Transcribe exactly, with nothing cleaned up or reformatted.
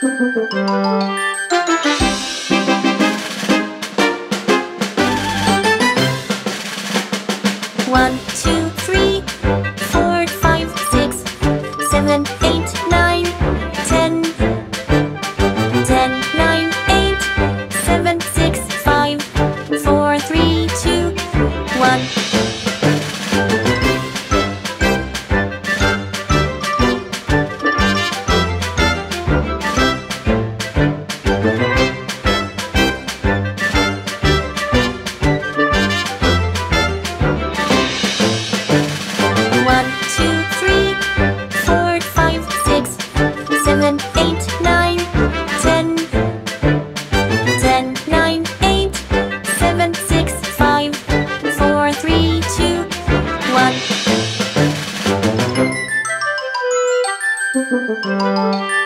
One, two, three, four, five, six, seven, eight, nine, ten. Ten, nine, eight, seven, six, five, four, three, two, one. One, two, three, four, five, six, seven, eight, nine, ten. Ten, nine, eight, seven, six, five, four, three, two, one.